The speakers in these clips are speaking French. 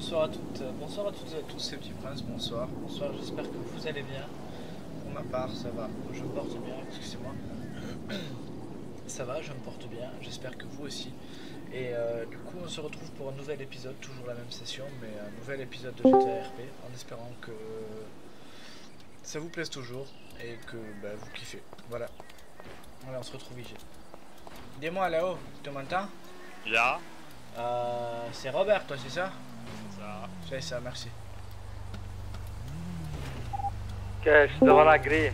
bonsoir à toutes et à tous, c'est Petit Prince, bonsoir. Bonsoir, j'espère que vous allez bien. Pour ma part, ça va, je me porte bien, excusez-moi. Ça va, je me porte bien, j'espère que vous aussi. Et du coup, on se retrouve pour un nouvel épisode, toujours la même session, mais un nouvel épisode de GTA RP, en espérant que ça vous plaise toujours et que vous kiffez. Voilà, voilà, on se retrouve ici. Dis-moi là-haut, tu m'entends? Là, C'est Robert, toi, c'est ça? ça. C'est ça, merci. Ok, je suis devant la grille.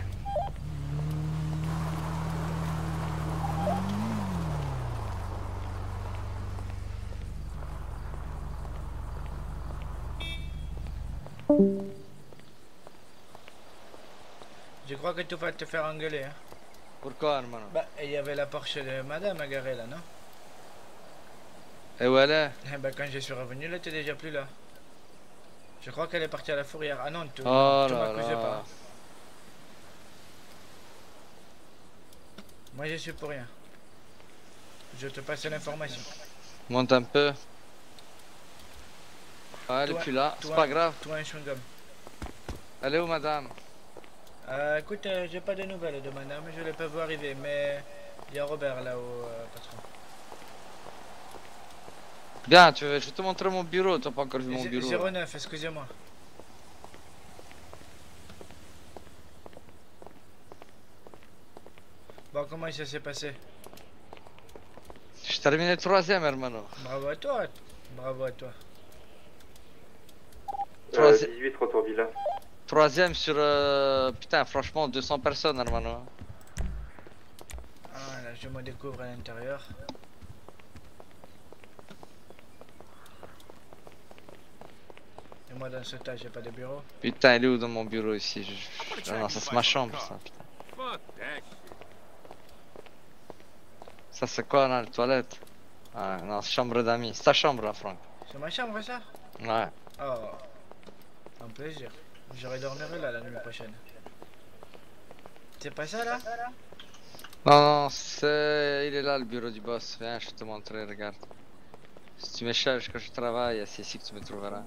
Je crois que tu vas te faire engueuler, hein. Pourquoi, hermano? Bah, il y avait la Porsche de madame à garer là, non? Et où elle est? Eh ben, quand je suis revenu, elle était déjà plus là. Je crois qu'elle est partie à la fourrière. Ah non, tu Oh tu là m'accusais là. pas. Moi, je suis pour rien. Je te passe l'information. Monte un peu. Ouais, elle est Toi- plus là, c'est toi- pas grave. Toi, un chewing-gum. Elle est où, madame? Écoute, j'ai pas de nouvelles de madame. Je l'ai pas vu arriver, mais il y a Robert là-haut, patron. Bien, je vais te montrer mon bureau, t'as pas encore vu mon bureau. 09, excusez-moi. Bon, comment ça s'est passé? J'ai terminé le troisième, hermano. Bravo à toi. Bravo à toi. Troisième, 18, retour villa. troisième sur... Putain, franchement, 200 personnes, hermano. Ah, là, je me découvre à l'intérieur. Et moi, dans ce tas, j'ai pas de bureau. Putain, elle est où dans mon bureau ici? Ah non, ça c'est ma chambre, ça, putain. Fuck that. Ça c'est quoi, là, la toilette? Ah non, c'est chambre d'amis. C'est ta chambre, là, Franck. C'est ma chambre, ça? Ouais. Oh, un plaisir. J'aurai dormirai là la nuit prochaine. C'est pas ça, là? Non, non, c'est... Il est là, le bureau du boss. Viens, je vais te montrer, regarde. Si tu me cherches quand je travaille, c'est ici que tu me trouveras.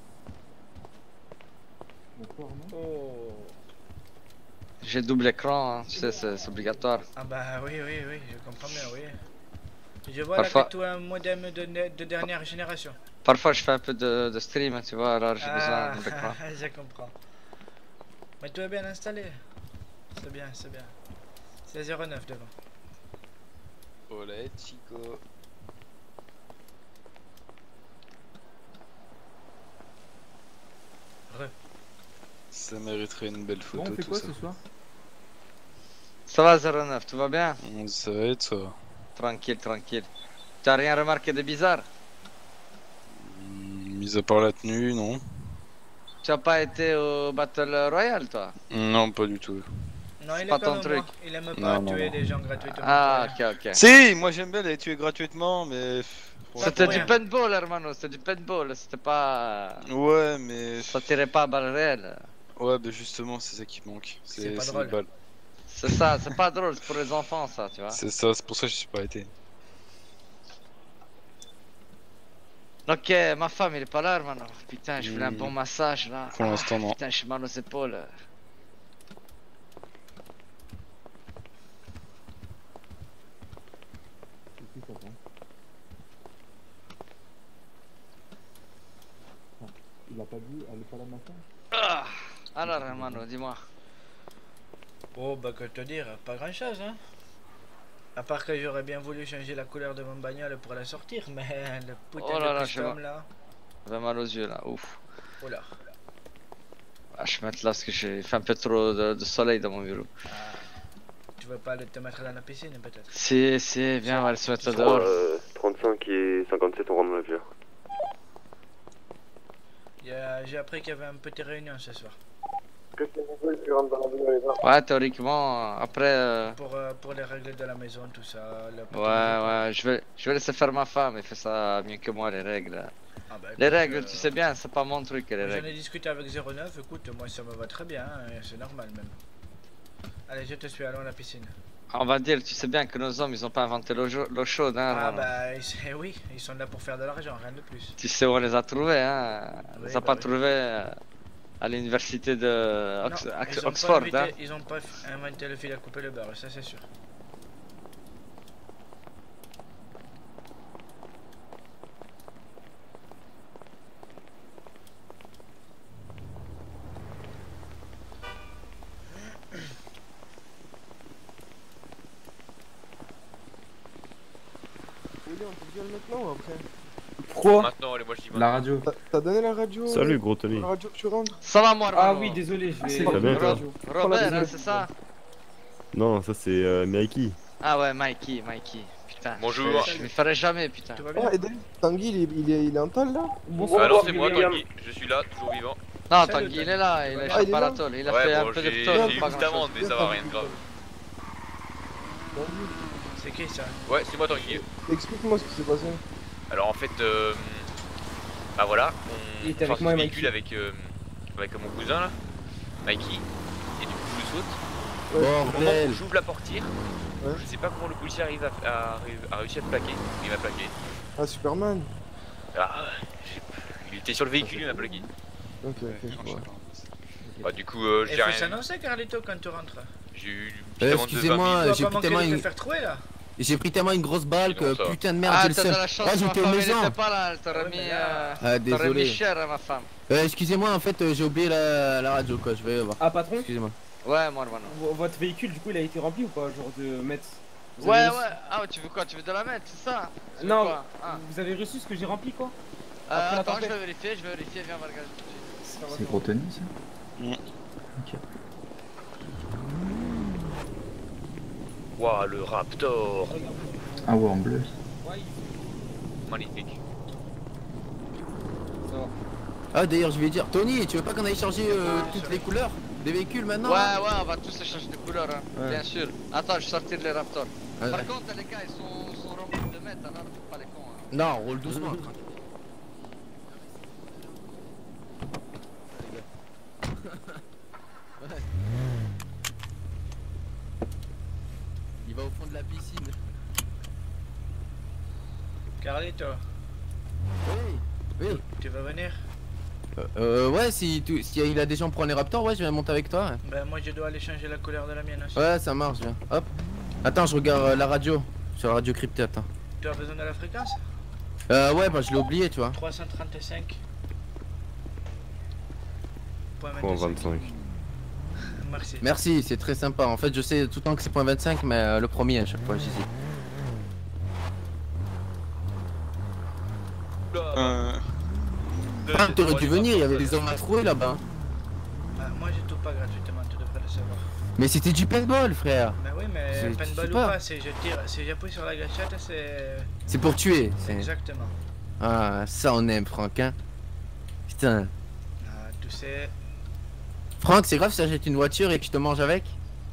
Oh. J'ai double écran, hein, tu sais, c'est obligatoire. Ah bah oui, oui, oui, je comprends bien, oui. Je vois Parfois- là que tu as un modem de dernière génération. Parfois, je fais un peu de stream, tu vois, alors j'ai besoin de double écran. Je comprends. Mais tout est bien installé. C'est bien, c'est bien. C'est 09 devant. Hola, chico. Ça mériterait une belle photo, Bon, on fait tout quoi ça. ce soir? Ça va, 09, tout va bien? Ça va être ça. Tranquille, tranquille. T'as rien remarqué de bizarre? Mis à part la tenue, non. Tu as pas été au Battle Royale, toi? Non, pas du tout. Non, C'est il est pas comme ton moi. truc. Il aime pas Non, non, tuer non. des gens gratuitement. Ah, pour rien. ok, ok. Si, moi j'aime bien les tuer gratuitement, mais... C'était pour du rien. paintball, hermano, c'était du paintball, c'était pas... Ouais, mais... Ça tirait pas à balles réelles. Ouais, bah justement, c'est ça qui manque. C'est pas les drôle. balles. C'est ça, c'est pas drôle, c'est pour les enfants, ça, tu vois. C'est ça, c'est pour ça que je suis pas été. Ok, ma femme, il est pas là, hermano. Putain, je voulais un bon massage, là. Pour l'instant, non. Putain, je suis mal aux épaules. C'est qui ça, bon. Ah, il a pas dit, elle est pas là le matin? Ah. Alors, hermano, dis-moi. Oh, bah que te dire, pas grand chose, hein. À part que j'aurais bien voulu changer la couleur de mon bagnole pour la sortir, mais le putain Oh là de là, custom là. J'avais mal aux yeux, là, ouf. Oh là. Ah, je vais mettre là parce que j'ai fait un peu trop de soleil dans mon bureau. Ah, tu veux pas te mettre dans la piscine peut-être? Si, viens, on va se mettre dehors. 35 et 57, on rentre dans la villa. J'ai appris qu'il y avait une petite réunion ce soir. Que c'est Nicole qui rentre dans la villa? Ouais, théoriquement, après... Pour les règles de la maison, tout ça. Ouais, je vais laisser faire ma femme, elle fait ça mieux que moi, les règles. Ah bah, Les écoute, règles, tu sais bien, c'est pas mon truc, les J'en ai règles. discuté avec 09, écoute, moi ça me va très bien, hein, c'est normal même. Allez, je te suis, allons à la piscine. On va dire, tu sais bien que nos hommes, ils ont pas inventé l'eau chaude, hein. Ah Roland. bah oui, ils sont là pour faire de l'argent, rien de plus. Tu sais où on les a trouvés, hein. On les Oui, a bah pas oui. trouvés à l'université de Non, ils ont pas Oxford, hein. Ils ont pas inventé le fil à couper le beurre, ça c'est sûr. William, tu viens maintenant ou après? Pourquoi? Maintenant, allez, moi je dis La maintenant. radio. T'as donné la radio? Salut gros Tony. La radio que tu rentres? Ça va, moi, Ah Roland? oui, désolé, je vais. C'est pas bien, toi. Robert, hein, désolé. c'est ça? Non, ça c'est Mikey. Ah ouais, Mikey. Putain. Bonjour. Je me ferai jamais, putain. Tout va bien? Ah, et Dave, Tanguy, il est en tal là? Bonsoir. Alors c'est moi William. Tanguy, je suis là, toujours vivant. Non, Salut, Tanguy, il est là, il a Ah, échappé il est à là la tôle. Il a Ouais, fait un bon, peu j'ai de eu tôle, une pas petite grand chose. amende, mais ça va, rien de grave. Tanguy, C'est qui ça? Ouais, c'est moi Tanguy. explique-moi ce qui s'est passé. Alors en fait, bah voilà, Il on était avec passe moi ce et véhicule avec mon cousin là, Mikey, et du coup je saute. Au moment où j'ouvre la portière, Ouais. je sais pas comment le policier arrive à réussir à te plaquer. Il m'a plaqué. Ah, Superman. Ah, il était sur le véhicule, il m'a plaqué. Ok, ok. Ouais. Bah du coup, Il j'ai faut rien. s'annoncer Carlito quand tu rentres. J'ai eu une petite amende de 20 000. excusez-moi, Tu j'ai vas pris pas manquer tellement de te une... faire trouver là. J'ai pris tellement une grosse balle C'est bon, que ça. putain de merde, Ah, j'ai le t'as de seum. la chance, Ah, ma j'étais aux femme, elle maisons. était pas là, elle t'aurait Ouais, mis, mais Ah, t'aurais mis désolé. cher à ma femme. Excusez-moi, en fait, j'ai oublié la radio, quoi. Je vais voir. Ah, patron, Excusez-moi. Ouais, moi, non. votre véhicule, du coup, il a été rempli ou pas, genre de mètres? Vous Ouais, avez ouais. reçu- Ah, tu veux quoi? Tu veux de la mettre, c'est ça? Tu veux Non, quoi Ah. vous avez reçu ce que j'ai rempli, quoi? Après la Attends, je tempête. vais vérifier, viens, on va regarder tout de suite. C'est gros Tony, ça Waouh, le Raptor. Ah ouais, en bleu. Magnifique. Ah, d'ailleurs, je vais dire, Tony, tu veux pas qu'on aille changer toutes les couleurs des véhicules maintenant Ouais, là ouais, on va tous échanger de couleurs, hein. Ouais. Bien sûr. Attends, je vais sortir les Raptors. Ouais. Par contre, les gars, ils sont remplis de mètres, alors faites pas les cons. Hein. Non, roule doucement. tranquille. Ouais. Il va au fond de la piscine. Carlito, Oui, oui. tu veux venir? Ouais, si il a des gens pour les Raptors, ouais, je vais monter avec toi. Ben moi je dois aller changer la couleur de la mienne aussi. Ouais, ça marche, viens. Hop. Attends, je regarde la radio. Sur la radio cryptée, attends. Tu as besoin de la fréquence? Ouais, bah je l'ai oublié, tu vois. 335. Point 25. Merci. Merci, c'est très sympa. En fait, je sais tout le temps que c'est point 25, mais le premier à chaque fois, j'y suis. Ah, t'aurais dû venir, il y avait des hommes à trouver là-bas. Moi je touche pas gratuitement, tu devrais le savoir. Mais c'était du paintball, frère. Mais oui, mais C'est- tu paintball sais ou pas. pas, si je tire, si j'appuie sur la gâchette, c'est. C'est pour tuer. Exactement. Ah, ça on aime, Franck, hein. Putain. Ah, tu sais. Franck, c'est grave si j'achète une voiture et que je te mange avec?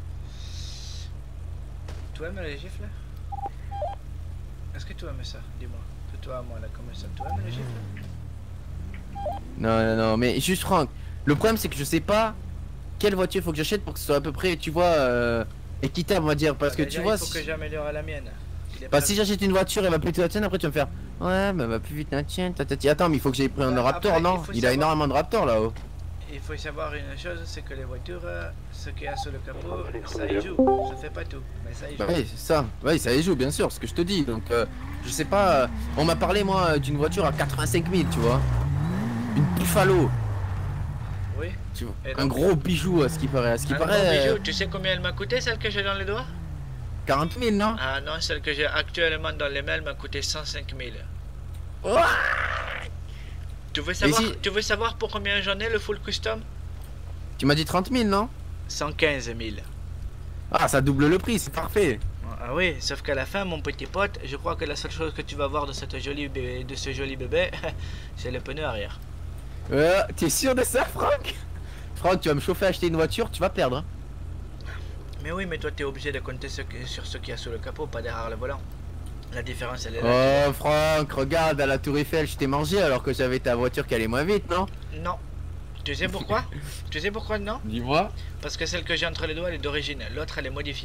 Tu aimes les gifles? Est-ce que tu aimes ça? Dis-moi. De toi à moi là, comme ça. Tu aimes les gifles? Non, non, non, mais juste Franck. Le problème, c'est que je sais pas quelle voiture faut que j'achète pour que ce soit à peu près, tu vois, équitable, on va dire. Parce que Déjà, tu vois, il faut que j'améliore la mienne. Il est bah, pas- si j'achète une voiture, elle va plus vite la tienne, après tu vas me faire ouais, mais elle va plus vite la tienne, tatati. Attends, mais il faut que j'aille pris un Bah, Raptor, après, non? il faut Il a savoir- énormément de Raptors là-haut. Il faut savoir une chose, c'est que les voitures, ce qu'il y a sur le capot, ça y joue. Ça fait pas tout, mais ça y joue. Bah oui, c'est ça. Oui, ça y joue, bien sûr, ce que je te dis. Donc, je sais pas. On m'a parlé, moi, d'une voiture à 85 000, tu vois. Une Buffalo. Oui. Tu vois. Et Un donc- gros bijou, à ce qui paraît. À ce qui Un paraît. gros bijou, tu sais combien elle m'a coûté, celle que j'ai dans les doigts? 40 000, non? Ah non, celle que j'ai actuellement dans les mains, elle m'a coûté 105 000. Ouah. Tu veux savoir, si- tu veux savoir pour combien j'en ai le full custom? Tu m'as dit 30 000, non? 115 000. Ah, ça double le prix, c'est parfait. Ah oui, sauf qu'à la fin, mon petit pote, je crois que la seule chose que tu vas voir de, cette jolie de ce joli bébé, c'est le pneu arrière. T'es sûr de ça, Franck? Franck, tu vas me chauffer à acheter une voiture, tu vas perdre. Hein. Mais oui, mais toi, t'es obligé de compter sur ce qu'il y a sous le capot, pas derrière le volant. La différence, elle est là. Oh, Franck, regarde, à la Tour Eiffel, je t'ai mangé alors que j'avais ta voiture qui allait moins vite, non? Non. Tu sais pourquoi? Tu sais pourquoi non? Dis-moi. Parce que celle que j'ai entre les doigts, elle est d'origine. L'autre, elle est modifiée.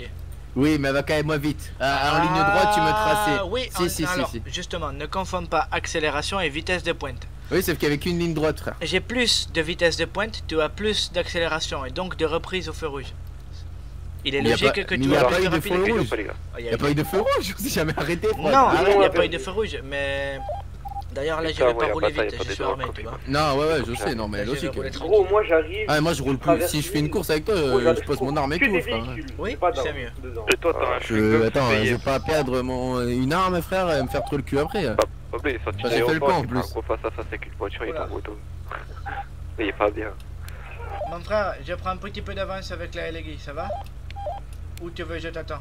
Oui, mais elle va quand même moins vite. En ligne droite, tu me traçais. Oui, alors, justement, ne confonds pas accélération et vitesse de pointe. Oui, sauf qu'avec une ligne droite, frère. J'ai plus de vitesse de pointe, tu as plus d'accélération et donc de reprise au feu rouge. Il est logique que tu as plus de feu rouge. Il n'y a pas eu de feu rouge, je me suis jamais arrêté. Non, il n'y a pas eu de feu rouge, mais... D'ailleurs, là, je vais pas rouler vite, je suis armé, tu vois. Non, ouais, je sais, non, mais logique. Gros, moi j'arrive. Ah, moi je roule plus. Si je fais une course avec toi, je pose mon arme et tout, frère. Oui, c'est mieux. Et toi, t'as un Attends, je vais pas perdre une arme, frère, et me faire trop le cul après. J'ai fait le camp en plus. Face à face avec une voiture, il est en moto. Il est pas bien. Mon frère, je prends un petit peu d'avance avec la LG, ça va? Où tu veux, je t'attends.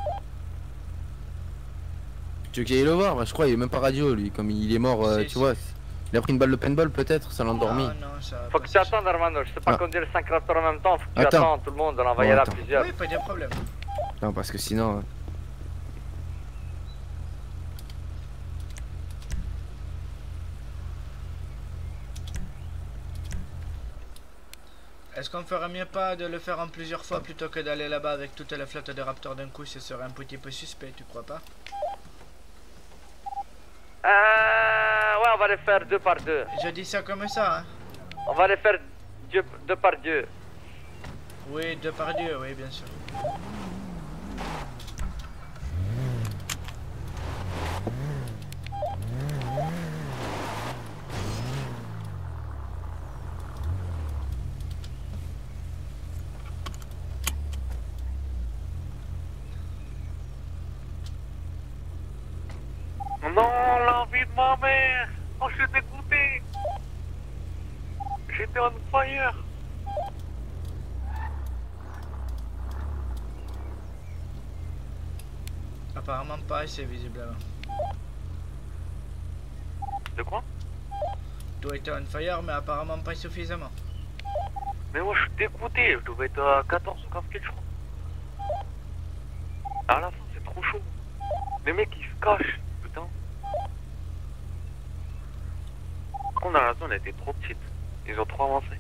Tu veux qu'il aille le voir? Bah, je crois il est même pas radio lui, comme il est mort, tu vois. Il a pris une balle de paintball peut-être, ça l'a endormi. Faut que tu attendes Armando, je sais pas conduire 5 raptors en même temps, faut que tu attends tout le monde, on va y aller à plusieurs. Oui, pas de problème. Non, parce que sinon... Est-ce qu'on ferait mieux pas de le faire en plusieurs fois plutôt que d'aller là-bas avec toute la flotte de raptors d'un coup? Ce serait un petit peu suspect, tu crois pas? Ouais, on va les faire 2 par 2. Je dis ça comme ça, hein. On va les faire 2 par 2. Oui, 2 par 2, oui, bien sûr. Non, l'envie de ma mère. Oh, je suis dégoûté. J'étais on fire. Apparemment pas assez, visiblement. De quoi? Tu étais on fire, mais apparemment pas suffisamment. Mais moi, je suis dégoûté. Je devais être à 14 ou 15 kills, je crois. À la fin, c'est trop chaud. Les mecs, ils se cachent. Putain. Par contre, dans la zone, elle était trop petite. Ils ont trop avancé.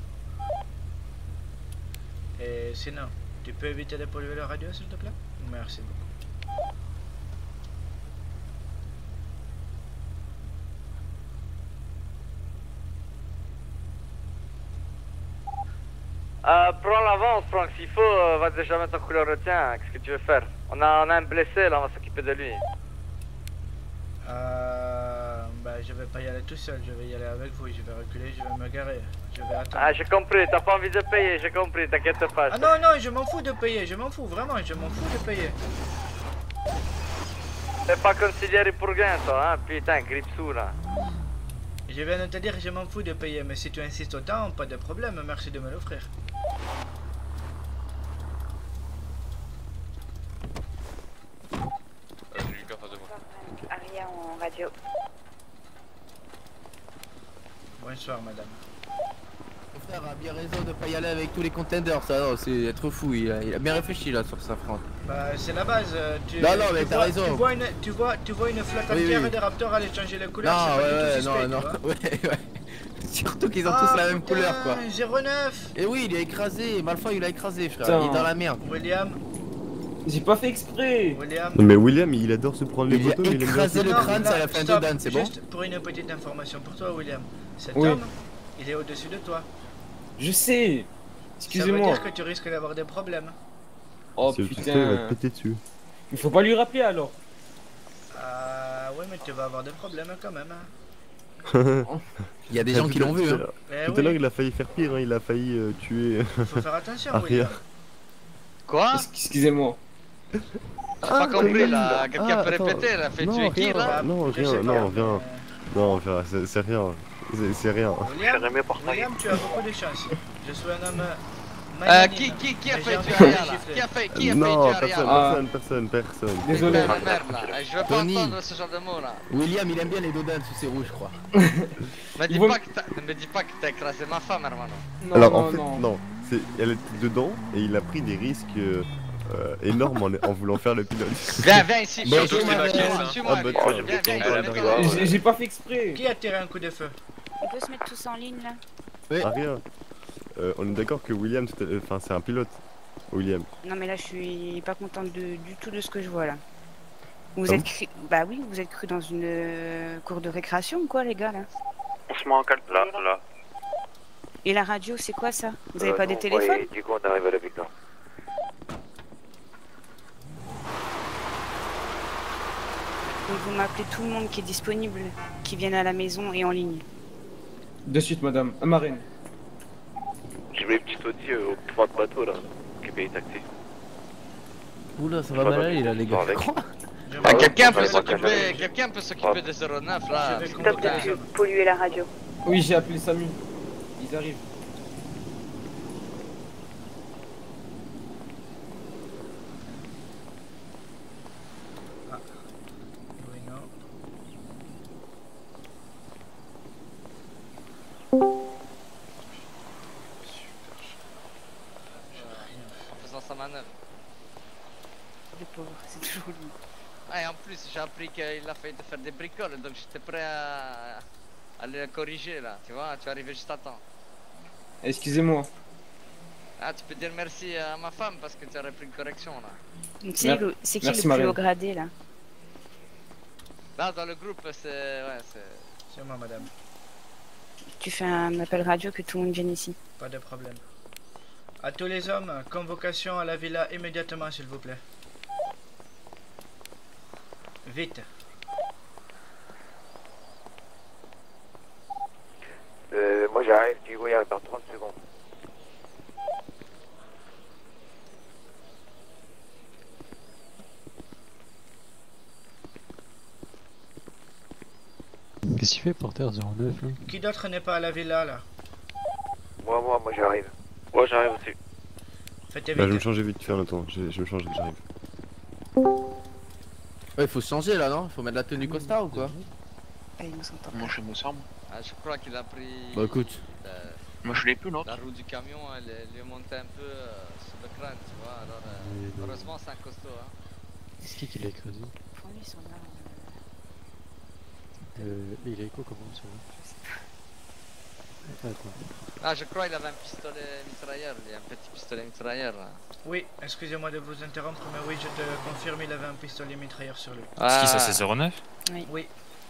Et sinon, tu peux éviter de polluer le radio, s'il te plaît? Merci beaucoup. Prends l'avance, Franck. S'il faut, va déjà mettre en couleur le tien. Qu'est-ce que tu veux faire? On a un blessé, là, on va s'occuper de lui. Bah, je vais pas y aller tout seul, je vais y aller avec vous, je vais reculer, je vais me garer, je vais attendre. Ah, j'ai compris, t'as pas envie de payer, j'ai compris, t'inquiète pas. Ah non, non, je m'en fous de payer, je m'en fous, vraiment, je m'en fous de payer. T'es pas considéré pour gain, toi, hein, putain, grippe sous, là. Je viens de te dire que je m'en fous de payer, mais si tu insistes autant, pas de problème, merci de me l'offrir. J'ai Lucas en face de moi. Aria en radio. Bonsoir, madame. Mon frère a bien raison de pas y aller avec tous les contenders, ça, non, c'est être fou, il a bien réfléchi là sur sa France. Bah, c'est la base. Non, mais t'as raison. Tu vois une flotte entière des raptors aller changer les couleurs. Non, ouais, non, ouais. Surtout qu'ils ont tous la même couleur, quoi. 09. Et oui, il a écrasé, Malfoy il a écrasé, frère, il est dans la merde. William. J'ai pas fait exprès. William. Mais William, il adore se prendre les photos. Il a écrasé le crâne, ça a la fin de Dan, c'est bon? Juste pour une petite information pour toi, William. Cet Oui. homme, il est au-dessus de toi. Je sais. Ça Excusez-moi. veut dire que tu risques d'avoir des problèmes. Oh Si le tuteur, il va te putain. péter dessus. Il faut pas lui rappeler alors. Ouais, mais tu vas avoir des problèmes quand même. Hein. Il y a des gens qui l'ont vu, hein. Eh Tout à l'heure, oui, il a failli faire pire, hein. Il a failli tuer. faut faire attention, Aria. William. Quoi? Excusez-moi. J'ai pas compris là, quelqu'un peut répéter, elle a fait tuer qui là? Non, Je sais rien, pas, non, mais- rien. Non, rien, c'est rien. C'est rien. William, tu as beaucoup de chance. Je suis un homme. Qui a fait tuer Aria là? Qui a fait tuer Non, Aria? personne. Putain Désolé. de merde là, je veux pas Tony. entendre ce genre de mots là. William, il aime bien les dodans sous ses rouges, je crois. Me dis Ils vont- pas que t'as écrasé ma femme, hermano. Non, Alors non, en fait, non. non. Elle était dedans et il a pris des risques énormes en voulant faire le pilote. Viens ici, Bon, Surtout que c'est ma caisse, hein. suis-moi. Ah, bah, Viens, J'ai pas fait exprès. Qui a tiré un coup de feu? On peut se mettre tous en ligne là? Ah, rien. On est d'accord que William, c'est un pilote. William. Non mais là je suis pas contente du tout de ce que je vois là. Vous Ah êtes cru... Bah oui, vous êtes cru dans une cour de récréation ou quoi les gars là? On se met en calme. Là. Et la radio c'est quoi ça? Vous avez pas des téléphones? Oui, du coup on arrive à la victoire. Donc vous m'appelez tout le monde qui est disponible, qui vienne à la maison et en ligne. De suite, madame. Marine. J'ai vu les petits Audi au port de bateau là, qui paye taxi. Oula, ça va mal aller là, les gars. Ah, quelqu'un peut Quelqu'un s'occuper de 09 là. Stop de polluer la radio. Oui, j'ai appelé Samu. Ils arrivent. En faisant sa manœuvre. Le pauvre, c'est toujours lui. Ah, et en plus, j'ai appris qu'il a failli te faire des bricoles, donc j'étais prêt à le corriger là. Tu vois, tu es arrivé juste à temps. Excusez-moi. Ah, tu peux dire merci à ma femme parce que tu aurais pris une correction là. Donc c'est qui Merci, le plus Marine. haut gradé là? Là, dans le groupe, c'est. Ouais, c'est. C'est moi, madame. Tu fais un appel radio que tout le monde vienne ici. Pas de problème. À tous les hommes, convocation à la villa immédiatement, s'il vous plaît. Vite. Moi j'arrive, tu vois, il arrive dans 30 secondes. Qu'est-ce qu'il fait Porter 09 là? Qui d'autre n'est pas à la villa là? Moi j'arrive. Moi j'arrive aussi. Faites Bah, je vais me vite. changer vite fait en attendant. Je me change et j'arrive. Ouais, faut se changer là, non? Faut mettre la tenue costard ou quoi? Ah, il nous entend. Moi je me sens. Ah, je crois qu'il a pris. Bah écoute. Moi je l'ai plus l'autre. La roue du camion, elle lui est montée un peu sur le crâne, tu vois. Alors, heureusement, c'est un costaud. Hein. C'est qui l'a écrasé? Pour lui, ils sont là. Il a écho comment ça va? Attends. Ah, je crois qu'il avait un pistolet mitrailleur, il y a un petit pistolet mitrailleur là. Oui, excusez-moi de vous interrompre, mais oui, je te confirme, il avait un pistolet mitrailleur sur lui. Ah. C'est qui ça, c'est 09? Oui.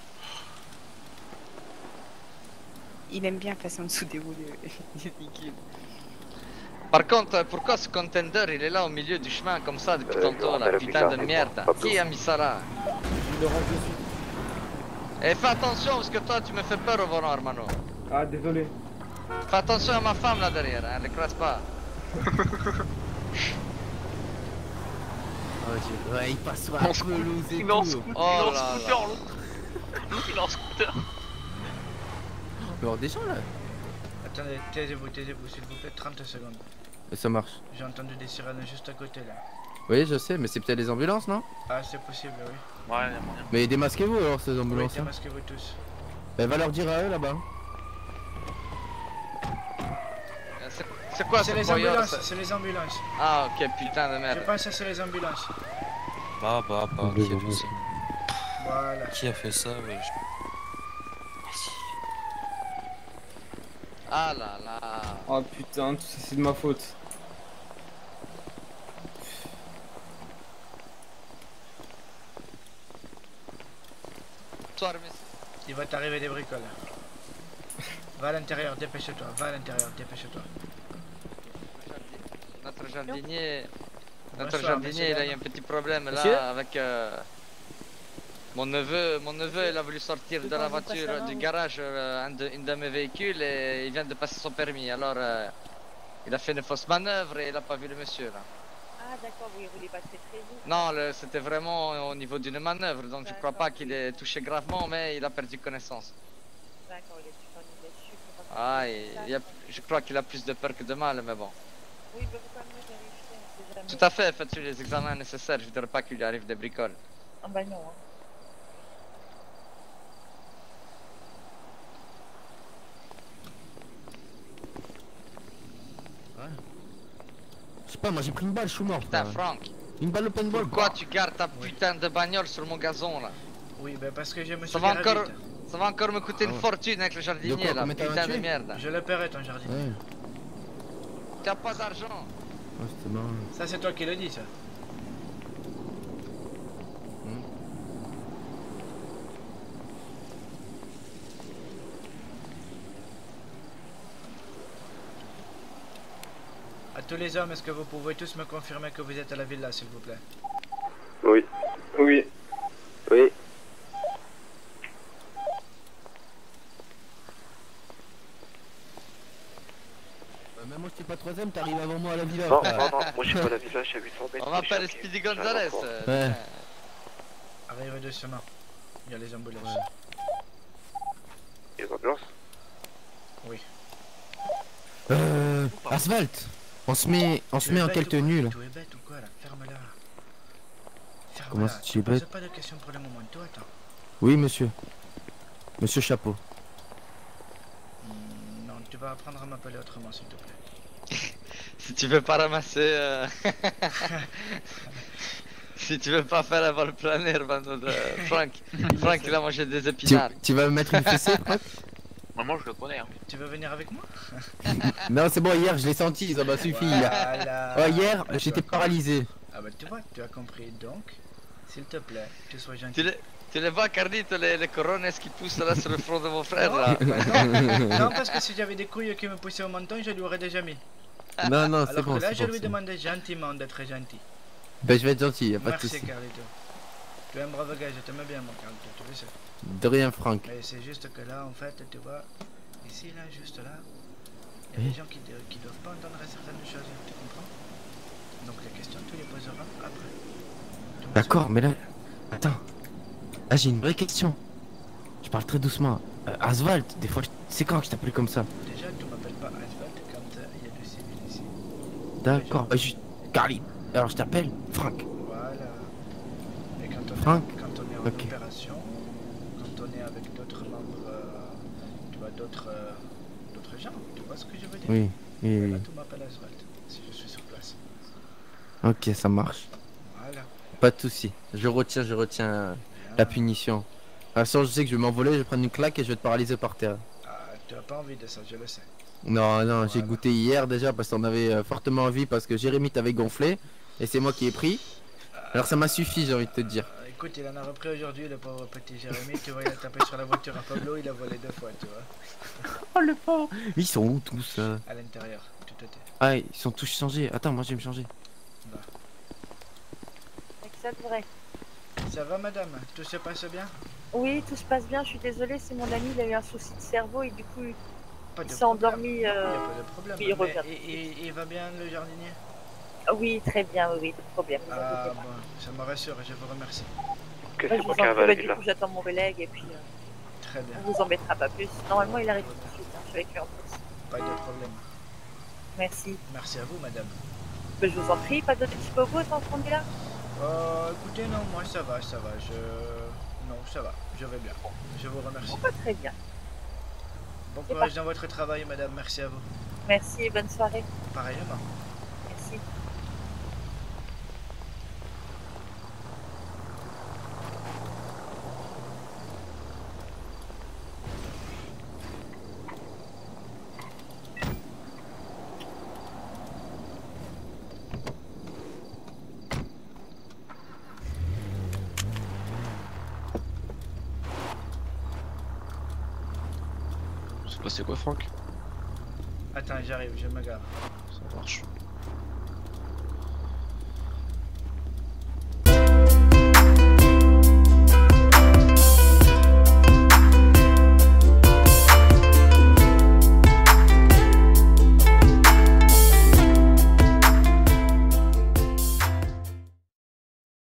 Il aime bien passer en dessous des roues de véhicules. Par contre, pourquoi ce contender il est là au milieu du chemin comme ça depuis tantôt là, putain de merde? Qui a mis ça là? Je le range de suite. Et fais attention parce que toi tu me fais peur au volant, hermano. Ah, désolé. Fais attention à ma femme là derrière, hein, elle écrase pas. Ouais, il passe sur la pelouse et Il est en tout. scooter, Oh là là. l'autre il est en scooter. Alors déjà là. Attendez, taisez-vous, s'il vous plaît, 30 secondes. Ça marche. J'ai entendu des sirènes juste à côté là. Oui, je sais, mais c'est peut-être les ambulances, non? Ah, c'est possible, oui. Ouais, il y a moyen. Mais démasquez-vous alors ces Oui, ambulances. hein. démasquez-vous tous. Bah, va leur dire à eux là-bas. C'est quoi C'est ce les broyeur, ambulances, ça? c'est les ambulances. Ah ok, putain de Je merde. pense que c'est les ambulances. Bah, qui a fait ça? Voilà. Qui a fait ça? Ouais, Ah là là. Oh putain, tout ça c'est de ma faute. Toi, Hermès. Il va t'arriver des bricoles. Va à l'intérieur, dépêche-toi. Va à l'intérieur, dépêche-toi. Notre jardinier, Bonsoir, il monsieur, a eu un petit problème là Monsieur avec mon neveu. Mon neveu, il a voulu sortir de la voiture du garage un de mes véhicules et il vient de passer son permis. Alors il a fait une fausse manœuvre et il a pas vu le monsieur là. Ah d'accord, vous ne roulez pas très vite. Non, c'était vraiment au niveau d'une manœuvre, donc je crois pas qu'il ait touché gravement, mais il a perdu connaissance. D'accord, il est super dessus. Ah, je crois qu'il a plus de peur que de mal, mais bon. Oui, mais vous quand même vérifier, on sait jamais. Tout à fait, faites les examens nécessaires, je voudrais pas qu'il lui arrive des bricoles. Ah bah non. Hein. Je sais pas, moi j'ai pris une balle, je suis mort. Putain, frère. Franck, Une balle au paintball. pourquoi tu gardes ta putain de bagnole sur mon gazon là? Oui, ben parce que je me suis Ça va garé encore, vite. ça va encore me coûter une fortune avec le jardinier De quoi, là, combien t'as putain de tué merde. Je le paierai ton jardin. Ouais. T'as pas d'argent. Ouais, c'était marrant. Ça, c'est toi qui le dis, ça. À tous les hommes, est-ce que vous pouvez tous me confirmer que vous êtes à la villa, s'il vous plaît? Oui. Oui. Oui. Même moi je suis pas troisième, t'arrives avant moi à la villa. Non, non, non, moi je suis pas à la villa, je suis à 800 mètres. On m'appelle Speedy Gonzalez. Ouais. Arrivez doucement. Il y a les ambulances. Il y a des ambulances? Oui. Asphalt. On se met en quelle tenue là? Tu es bête ou quoi là? Ferme-la. Ferme-la. Comment ça, tu es bête? Pose pas de questions pour le moment. Toi, attends. Oui, monsieur. Monsieur Chapeau. Non, tu vas apprendre à m'appeler autrement, s'il te plaît. Si tu veux pas ramasser. Si tu veux pas faire avant le planer, bando de Frank. Frank, il a mangé des épinards. Tu vas me mettre une fessée, Franck? Maman, je le connais. Hein. Tu veux venir avec moi? Non, c'est bon, hier je l'ai senti, ça m'a suffi. Voilà. Oh, hier, j'étais paralysé. Ah bah tu vois, tu as compris. Donc, s'il te plaît, tu sois gentil. Tu les vois, Carlito, les corones qui poussent là sur le front de mon frère Non, là? non, parce que si j'avais des couilles qui me poussaient au menton, je lui aurais déjà mis. Non, non, c'est Alors bon. que là, c'est je bon, lui c'est bon. demandais gentiment d'être gentil. Ben, je vais être gentil, y'a pas de Merci, soucis. Carlito. Tu es un brave gars, je t'aime bien, mon Carlito, tu le sais. De rien, Franck. Mais c'est juste que là, en fait, tu vois, ici, là, juste là, il y a des gens qui doivent pas entendre certaines choses, tu comprends? Donc les questions, tu les poseras après. D'accord, mais là. Attends. Là, j'ai une vraie question. Je parle très doucement. Asphalt, des fois, c'est quand que je t'appelle comme ça? Déjà, tu m'appelles pas Asphalt quand il y a des civils ici. D'accord, bah, juste. Carly. Alors, je t'appelle Franck. Voilà. Et quand on, Franck. quand on est en opération, quand on est avec d'autres membres, tu vois, d'autres gens, tu vois ce que je veux dire? Oui, oui, Voilà, oui. tu m'appelles Asphalt, si je suis sur place. Ok, ça marche. Voilà. Pas de soucis. Je retiens la punition. De toute façon, je sais que je vais m'envoler, je vais prendre une claque et je vais te paralyser par terre. Ah, tu as pas envie de ça, je le sais. Non, non, j'ai goûté hier déjà parce qu'on avait fortement envie parce que Jérémy t'avait gonflé et c'est moi qui ai pris. Alors ça m'a suffi, j'ai envie de te dire. Écoute, il en a repris aujourd'hui, le pauvre petit Jérémy. Tu vois, il a tapé sur la voiture à Pablo, il a volé 2 fois, tu vois. Oh le pauvre. Ils sont où tous À l'intérieur, tout était. Ah, ils sont tous changés. Attends, moi je vais me changer. Bah. Ça devrait. Ça va, madame? Tout se passe bien? Oui, tout se passe bien. Je suis désolée, c'est mon ami, il a eu un souci de cerveau et du coup, Pas il de s'est problème. endormi. Il n'y a pas de problème. Oui, il Mais revient. il va bien, le jardinier? Oui, très bien, oui, pas de problème. vous Ah, inquiétez pas. bon, ça me rassure, je vous remercie. Ok, Moi, c'est je moi vous qui en arrive à prie, la du villa. coup, j'attends mon relègue et puis Très bien. on vous embêtera pas plus. Normalement, il arrive tout de suite. Hein. Je suis avec lui en plus. Pas de problème. Merci. Merci à vous, madame. Mais je vous en prie, pas d'autres petits bobos tant qu'on est là? Écoutez, non, moi ça va, Non, ça va, je vais bien. Je vous remercie. Pas très bien. Bon C'est courage dans votre travail, madame, merci à vous. Merci et bonne soirée. Pareillement. Merci. C'est passé quoi, Franck? Attends, j'arrive, je me gare. Ça marche.